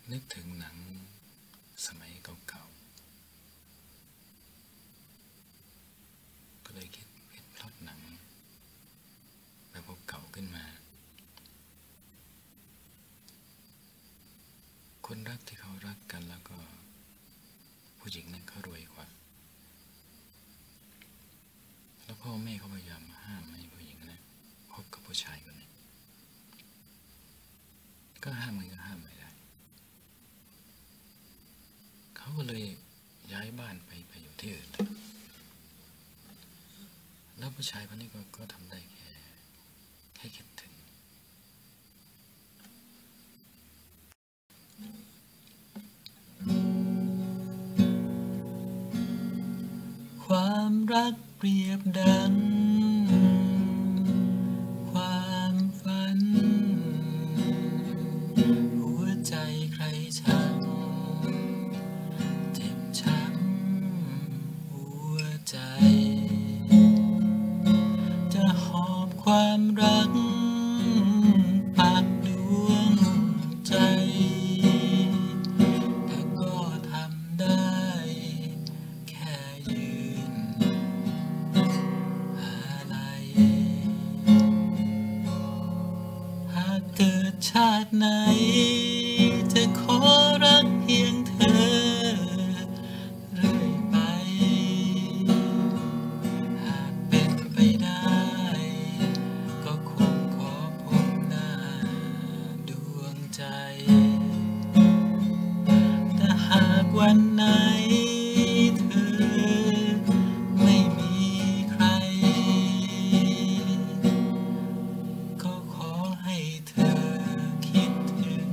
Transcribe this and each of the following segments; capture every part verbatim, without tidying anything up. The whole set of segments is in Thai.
นึกถึงหนังสมัยเก่าๆก็เลยคิดคิดพล็อตหนังแบบเก่าขึ้นมาคนรักที่เขารักกันแล้วก็ผู้หญิงนั้นเขารวยกว่าแล้วพ่อแม่เขาพยายามห้ามให้ผู้หญิงนั้นคบกับผู้ชายคนนี้ก็ห้ามมันก็ห้ามไม่ได้เขาก็เลยย้ายบ้านไปไปอยู่ที่อื่นแล้วผู้ชายคนนี้ก็ก็ทำได้แค่แค่คิดถึงความรักเปรียบดังความฝันหัวใจใครช่างเจ็บช้ำหัวใจจะหอบความรักปักดวงใจแต่ก็ทำได้แค่ยืนอะไรหากเกิดชาติไหนจะขอรักเพียงเธอเรื่อยไปหากเป็นไปได้ก็คงขอพบหน้าดวงใจแต่หากวันไหนเธอไม่มีใครก็ขอให้เธอคิดถึง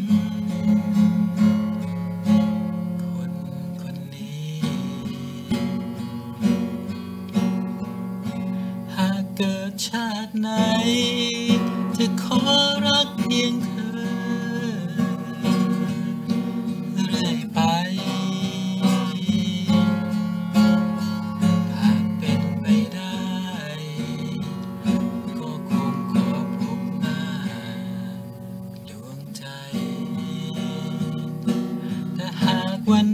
คนคนนี้หากเกิดชาติไหนจะขอรักเพียงเธอเรื่อยไปหากเป็นไปได้ก็คงขอพบหน้าดวงใจแต่หากวัน